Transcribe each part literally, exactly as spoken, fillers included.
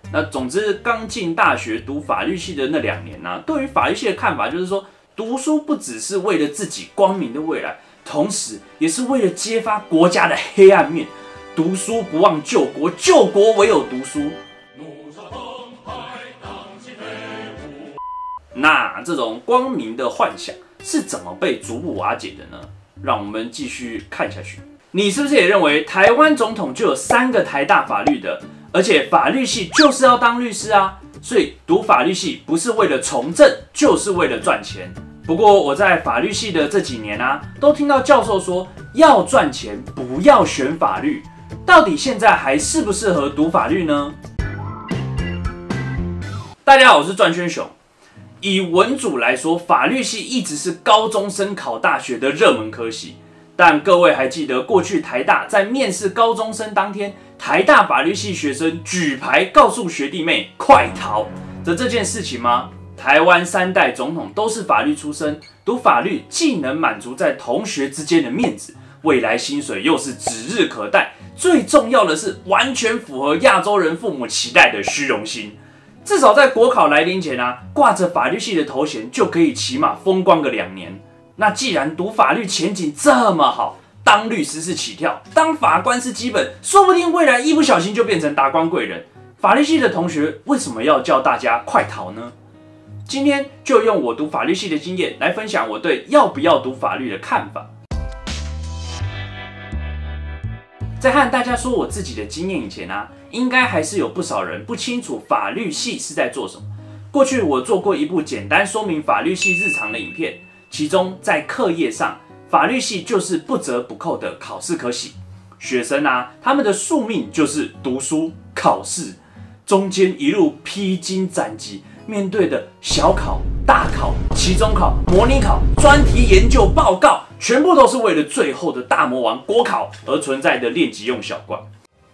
那总之，刚进大学读法律系的那两年呢、啊，对于法律系的看法就是说，读书不只是为了自己光明的未来，同时也是为了揭发国家的黑暗面。读书不忘救国，救国唯有读书。那这种光明的幻想是怎么被逐步瓦解的呢？让我们继续看下去。你是不是也认为台湾总统就有三个台大法律的？而且法律系就是要当律师啊，所以读法律系不是为了从政，就是为了赚钱。不过我在法律系的这几年啊，都听到教授说要赚钱，不要选法律。到底现在还适不适合读法律呢？大家好，我是转圈熊。以文组来说，法律系一直是高中生考大学的热门科系。但各位还记得过去台大在面试高中生当天，台大法律系学生举牌告诉学弟妹快逃的这件事情吗？台湾三代总统都是法律出身，读法律既能满足在同学之间的面子，未来薪水又是指日可待，最重要的是完全符合亚洲人父母期待的虚荣心。至少在国考来临前啊，挂着法律系的头衔就可以起码风光个两年。那既然读法律前景这么好，当律师是起跳，当法官是基本，说不定未来一不小心就变成达官贵人。法律系的同学为什么要叫大家快逃呢？今天就用我读法律系的经验来分享我对要不要读法律的看法。在和大家说我自己的经验以前啊，应该还是有不少人不清楚法律系是在做什么。过去我做过一部简单说明法律系日常的影片，其中在课业上，法律系就是不折不扣的考试科系。学生啊，他们的宿命就是读书、考试，中间一路披荆斩棘，面对的小考、大考、期中考、模拟考、专题研究报告，全部都是为了最后的大魔王国考而存在的练习用小怪。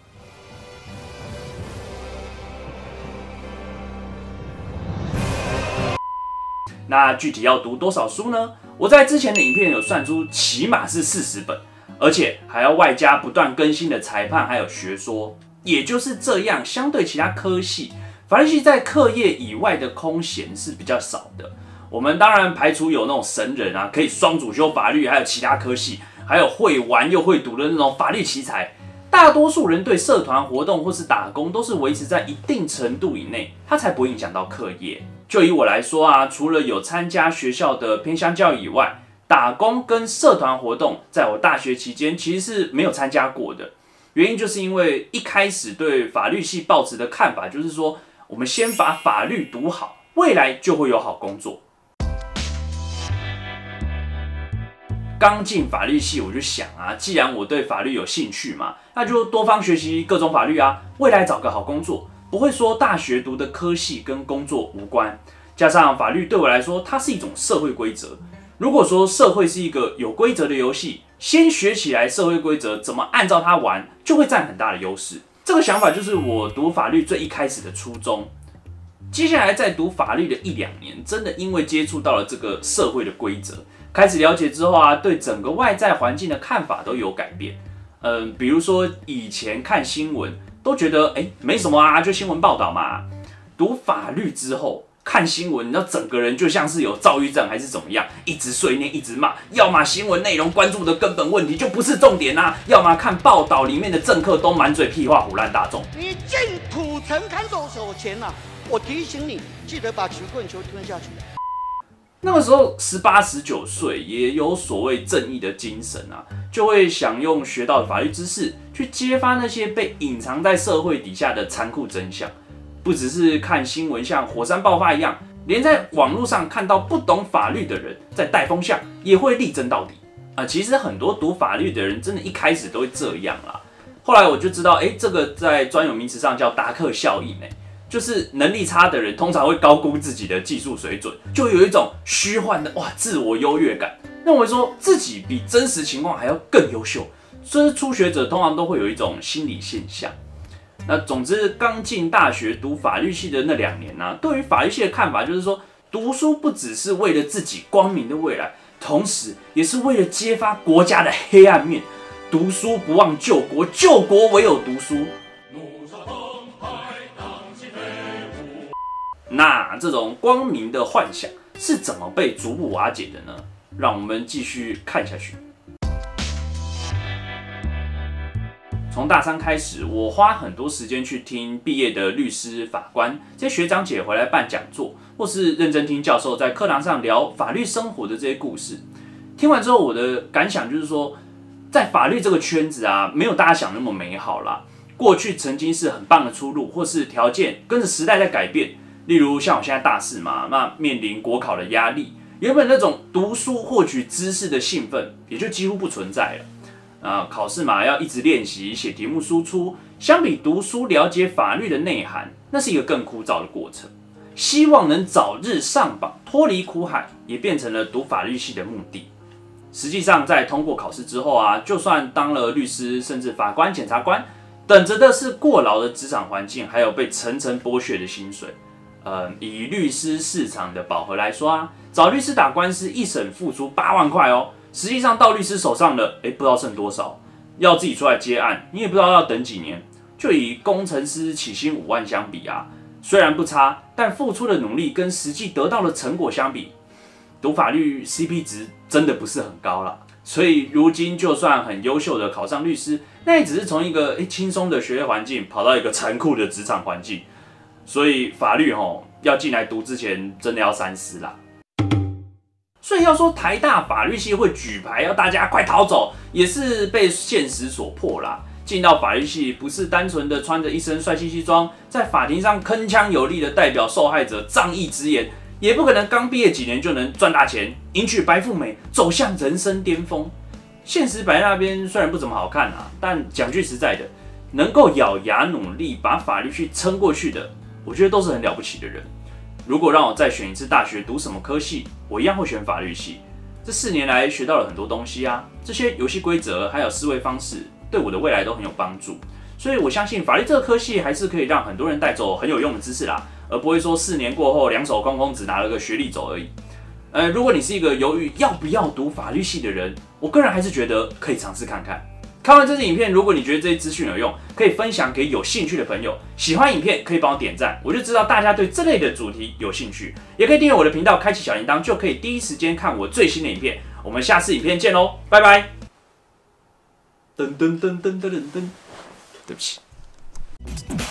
那具体要读多少书呢？我在之前的影片有算出，起码是四十本，而且还要外加不断更新的裁判还有学说。也就是这样，相对其他科系，法律系在课业以外的空闲是比较少的。我们当然排除有那种神人啊，可以双主修法律，还有其他科系，还有会玩又会读的那种法律奇才。大多数人对社团活动或是打工都是维持在一定程度以内，它才不会影响到课业。就以我来说啊，除了有参加学校的偏乡教育以外，打工跟社团活动，在我大学期间其实是没有参加过的。原因就是因为一开始对法律系抱持的看法就是说，我们先把法律读好，未来就会有好工作。刚进法律系，我就想啊，既然我对法律有兴趣嘛，那就多方学习各种法律啊，未来找个好工作。不会说大学读的科系跟工作无关，加上法律对我来说，它是一种社会规则。如果说社会是一个有规则的游戏，先学起来社会规则怎么按照它玩，就会占很大的优势。这个想法就是我读法律最一开始的初衷。接下来在读法律的一两年，真的因为接触到了这个社会的规则，开始了解之后啊，对整个外在环境的看法都有改变。嗯，比如说以前看新闻都觉得哎没什么啊，就新闻报道嘛。读法律之后看新闻，你知道整个人就像是有躁郁症还是怎么样，一直碎念一直骂，要么新闻内容关注的根本问题就不是重点啊，要么看报道里面的政客都满嘴屁话唬烂大众。 你进土城看守所前啊，我提醒你，记得把曲棍球吞下去。 那个时候十八、十九岁，也有所谓正义的精神啊，就会想用学到的法律知识去揭发那些被隐藏在社会底下的残酷真相。不只是看新闻像火山爆发一样，连在网络上看到不懂法律的人在带风向，也会力争到底啊。其实很多读法律的人，真的一开始都会这样啦。后来我就知道，哎，这个在专有名词上叫达克效应，哎。就是能力差的人通常会高估自己的技术水准，就有一种虚幻的哇自我优越感，认为说自己比真实情况还要更优秀。所以初学者通常都会有一种心理现象。那总之，刚进大学读法律系的那两年呢、啊，对于法律系的看法就是说，读书不只是为了自己光明的未来，同时也是为了揭发国家的黑暗面。读书不忘救国，救国唯有读书。 那这种光明的幻想是怎么被逐步瓦解的呢？让我们继续看下去。从大三开始，我花很多时间去听毕业的律师、法官这些学长姐回来办讲座，或是认真听教授在课堂上聊法律生活的这些故事。听完之后，我的感想就是说，在法律这个圈子啊，没有大家想那么美好啦。过去曾经是很棒的出路，或是条件跟着时代在改变。例如像我现在大四嘛，那面临国考的压力，原本那种读书获取知识的兴奋也就几乎不存在了。啊，考试嘛要一直练习写题目输出，相比读书了解法律的内涵，那是一个更枯燥的过程。希望能早日上榜，脱离苦海，也变成了读法律系的目的。实际上，在通过考试之后啊，就算当了律师，甚至法官、检察官，等着的是过劳的职场环境，还有被层层剥削的薪水。呃，以律师市场的饱和来说啊，找律师打官司一审付出八万块哦。实际上到律师手上了，哎，不知道剩多少，要自己出来接案，你也不知道要等几年。就以工程师起薪五万相比啊，虽然不差，但付出的努力跟实际得到的成果相比，读法律 C P 值真的不是很高啦。所以如今就算很优秀的考上律师，那也只是从一个轻松的学业环境跑到一个残酷的职场环境。所以法律吼要进来读之前，真的要三思啦。所以要说台大法律系会举牌要大家快逃走，也是被现实所迫啦。进到法律系不是单纯的穿着一身帅气西装，在法庭上铿锵有力的代表受害者仗义直言，也不可能刚毕业几年就能赚大钱，迎娶白富美，走向人生巅峰。现实摆在那边，虽然不怎么好看啊，但讲句实在的，能够咬牙努力把法律系撑过去的，我觉得都是很了不起的人。如果让我再选一次大学读什么科系，我一样会选法律系。这四年来学到了很多东西啊，这些游戏规则还有思维方式，对我的未来都很有帮助。所以我相信法律这个科系还是可以让很多人带走很有用的知识啦，而不会说四年过后两手空空只拿了个学历走而已。呃，如果你是一个犹豫要不要读法律系的人，我个人还是觉得可以尝试看看。看完这支影片，如果你觉得这些资讯有用，可以分享给有兴趣的朋友。喜欢影片可以帮我点赞，我就知道大家对这类的主题有兴趣。也可以订阅我的频道，开启小铃铛，就可以第一时间看我最新的影片。我们下次影片见喽，拜拜。噔噔噔噔噔噔噔，对不起。